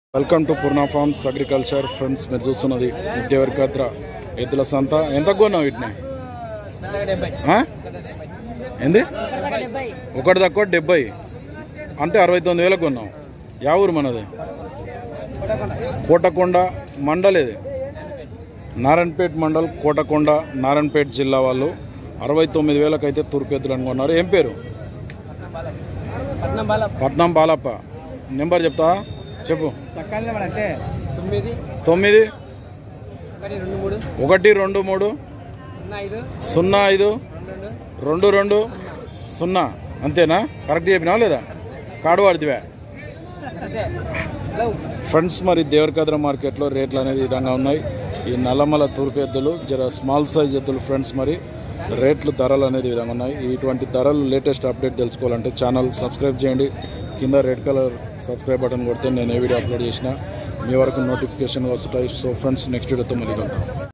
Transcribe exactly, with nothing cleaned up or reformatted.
Welcome to Purna farms agriculture friends. మీరు చూస్తున్నది దేవరకద్ర ఎద్దుల సంత. ఎంత కొన్నావు వీటిని? ఏంది? ఒకటి తక్కువ డెబ్బై అంటే అరవై తొమ్మిది వేలకు కొన్నావు. యా ఊరు మనది? కోటకొండ మండల్. ఇది నారాయణపేట మండల్, కోటకొండ, నారాయణపేట జిల్లా వాళ్ళు అరవై తొమ్మిది వేలకు అయితే తూర్పు ఎద్దులు అనుకున్నారు. ఏం పేరు? పట్నం బాలప్ప. నెంబర్ చెప్తా చెప్పు. తొమ్మిది ఒకటి రెండు మూడు సున్నా ఐదు రెండు రెండు సున్నా. అంతేనా? కరెక్ట్ చెప్పినావా లేదా? కాడు వాడిదివా ఫ్రెండ్స్? మరి దేవరకద్ర మార్కెట్లో రేట్లు అనేది విధంగా ఉన్నాయి. ఈ నల్లమల తూర్పు ఎద్దులు జర స్మాల్ సైజ్ ఎద్దులు ఫ్రెండ్స్. మరి రేట్లు ధరలు అనేది విధంగా ఉన్నాయి. ఇటువంటి ధరలు లేటెస్ట్ అప్డేట్ తెలుసుకోవాలంటే ఛానల్ సబ్స్క్రైబ్ చేయండి. కింద రెడ్ కలర్ సబ్స్క్రైబ్ బటన్ కొడితే నేను ఏ వీడియో అప్లోడ్ చేసినా మీ వరకు నోటిఫికేషన్ వస్తాయి. సో ఫ్రెండ్స్, నెక్స్ట్ వీడియోతో మళ్ళీ కలుద్దాం.